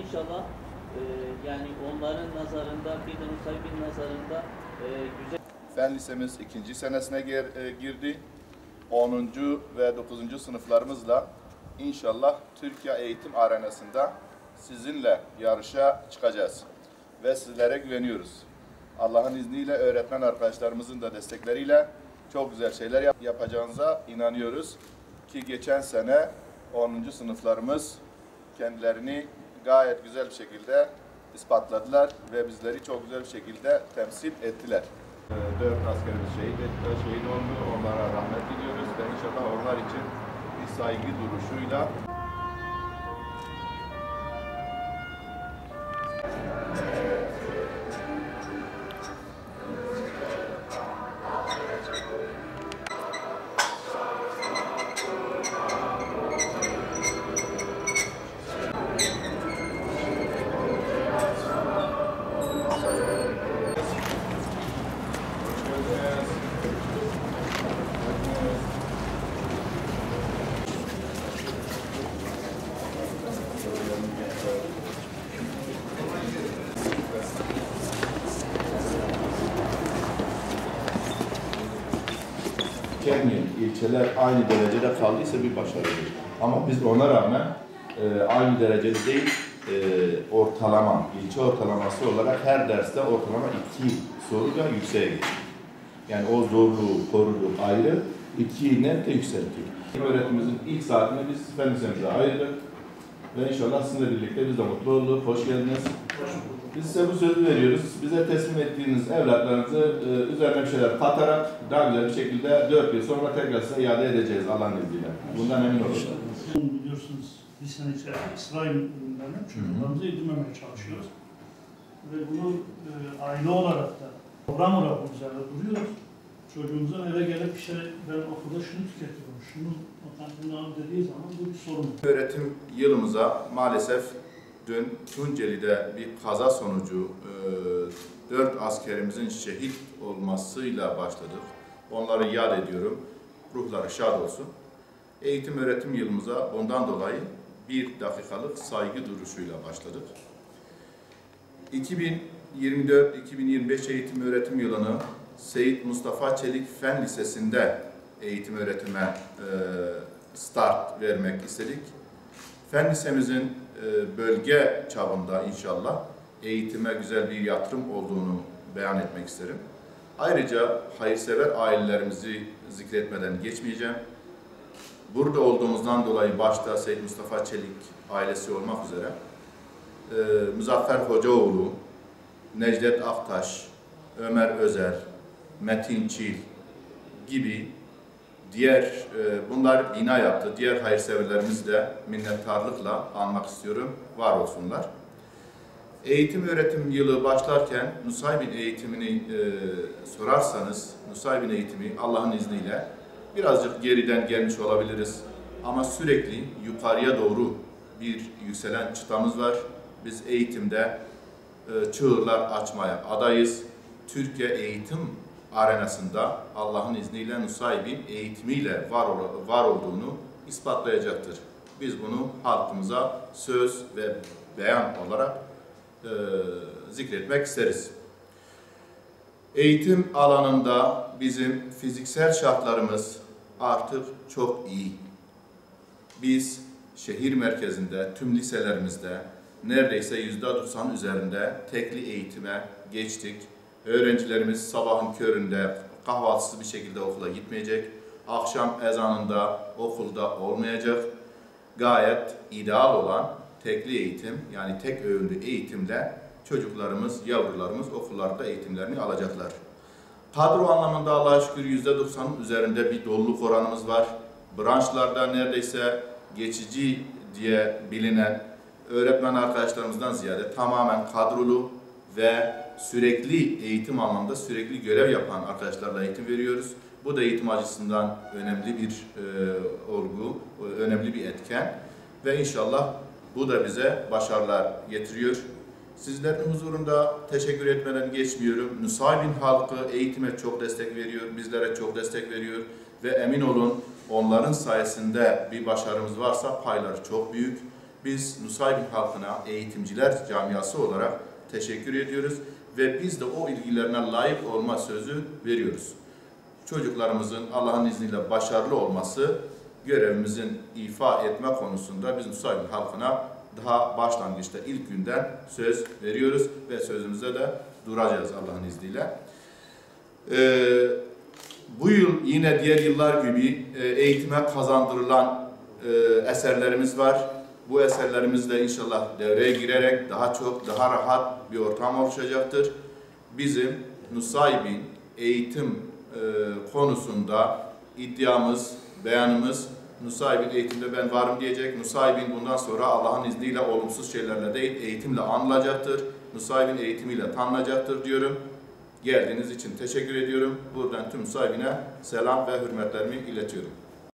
inşallah yani onların nazarında, bir de Nusaybin nazarında güzel. Fen lisemiz 2. senesine girdi. 10. ve 9. sınıflarımızla inşallah Türkiye Eğitim Arenası'nda sizinle yarışa çıkacağız. Ve sizlere güveniyoruz. Allah'ın izniyle öğretmen arkadaşlarımızın da destekleriyle çok güzel şeyler yapacağınıza inanıyoruz. Ki geçen sene 10. sınıflarımız kendilerini gayet güzel bir şekilde ispatladılar ve bizleri çok güzel bir şekilde temsil ettiler. 4 askerimiz şehit oldu. Onlara rahmet diliyoruz ve inşallah onlar için bir saygı duruşuyla gelmeyen ilçeler aynı derecede kaldıysa bir başarıdır. Ama biz ona rağmen aynı derecede değil, ortalama, ilçe ortalaması olarak her derste ortalama 2 soru da yükseğe geçti. Yani o zorluğu koruduk ayrı, 2'yi net yükselttik. Öğretimimizin ilk saatini biz fen lisemize ayırdık. Ve inşallah sizinle birlikte biz de mutlu olduk. Hoş geldiniz. Biz size bu sözü veriyoruz. Bize teslim ettiğiniz evlatlarınızı üzerine bir şeyler katarak daha güzel bir şekilde 4 yıl sonra tekrar size iade edeceğiz Allah'ın izniyle. Bundan emin olun. Biliyorsunuz bir sene içerisinde İsrail ürünlerine çocuklarımızı yedirmemeye çalışıyoruz. Ve bunu aile olarak da program olarak üzerinde duruyoruz. Çocuğumuzun eve gelip işte ben okulda şunu tüketiyorum, şunu otantiğini dediği zaman bu bir sorun. Öğretim yılımıza maalesef dün Tunceli'de bir kaza sonucu 4 askerimizin şehit olmasıyla başladık. Onları yad ediyorum. Ruhları şad olsun. Eğitim öğretim yılımıza bundan dolayı 1 dakikalık saygı duruşuyla başladık. 2024-2025 eğitim öğretim yılını Seyit Mustafa Çelik Fen Lisesi'nde eğitim öğretime start vermek istedik. Fen lisemizin bölge çapında inşallah eğitime güzel bir yatırım olduğunu beyan etmek isterim. Ayrıca hayırsever ailelerimizi zikretmeden geçmeyeceğim. Burada olduğumuzdan dolayı başta Seyit Mustafa Çelik ailesi olmak üzere Muzaffer Hocaoğlu, Necdet Aktaş, Ömer Özer, Metin Çil gibi diğer bunlar bina yaptı. Diğer hayırseverlerimizi de minnettarlıkla anmak istiyorum. Var olsunlar. Eğitim öğretim yılı başlarken Nusaybin eğitimini sorarsanız, Nusaybin eğitimi Allah'ın izniyle birazcık geriden gelmiş olabiliriz. Ama sürekli yukarıya doğru bir yükselen çıtamız var. Biz eğitimde çığırlar açmaya adayız. Türkiye Eğitim Arenası'nda Allah'ın izniyle Nusaybin eğitimiyle var olduğunu ispatlayacaktır. Biz bunu halkımıza söz ve beyan olarak zikretmek isteriz. Eğitim alanında bizim fiziksel şartlarımız artık çok iyi. Biz şehir merkezinde, tüm liselerimizde neredeyse %90 üzerinde tekli eğitime geçtik. Öğrencilerimiz sabahın köründe kahvaltısız bir şekilde okula gitmeyecek. Akşam ezanında okulda olmayacak. Gayet ideal olan tekli eğitim, yani tek öğünlü eğitimle çocuklarımız, yavrularımız okullarda eğitimlerini alacaklar. Kadro anlamında Allah'a şükür %90'ın üzerinde bir doluluk oranımız var. Branşlarda neredeyse geçici diye bilinen öğretmen arkadaşlarımızdan ziyade tamamen kadrolu ve sürekli eğitim anlamında sürekli görev yapan arkadaşlarla eğitim veriyoruz. Bu da eğitim açısından önemli bir olgu, önemli bir etken ve inşallah bu da bize başarılar getiriyor. Sizlerin huzurunda teşekkür etmeden geçmiyorum. Nusaybin halkı eğitime çok destek veriyor, bizlere çok destek veriyor ve emin olun onların sayesinde bir başarımız varsa payları çok büyük. biz Nusaybin halkına eğitimciler camiası olarak teşekkür ediyoruz ve biz de o ilgilerine layık olma sözü veriyoruz. Çocuklarımızın Allah'ın izniyle başarılı olması, görevimizin ifa etme konusunda biz Nusaybin halkına daha başlangıçta ilk günden söz veriyoruz ve sözümüze de duracağız Allah'ın izniyle. Bu yıl yine diğer yıllar gibi eğitime kazandırılan eserlerimiz var. Bu eserlerimiz de inşallah devreye girerek daha çok, daha rahat bir ortam oluşacaktır. Bizim Nusaybin eğitim konusunda iddiamız, beyanımız, Nusaybin eğitimde ben varım diyecek. Nusaybin bundan sonra Allah'ın izniyle olumsuz şeylerle değil, eğitimle anılacaktır. Nusaybin eğitimiyle tanınacaktır diyorum. Geldiğiniz için teşekkür ediyorum. Buradan tüm Nusaybin'e selam ve hürmetlerimi iletiyorum.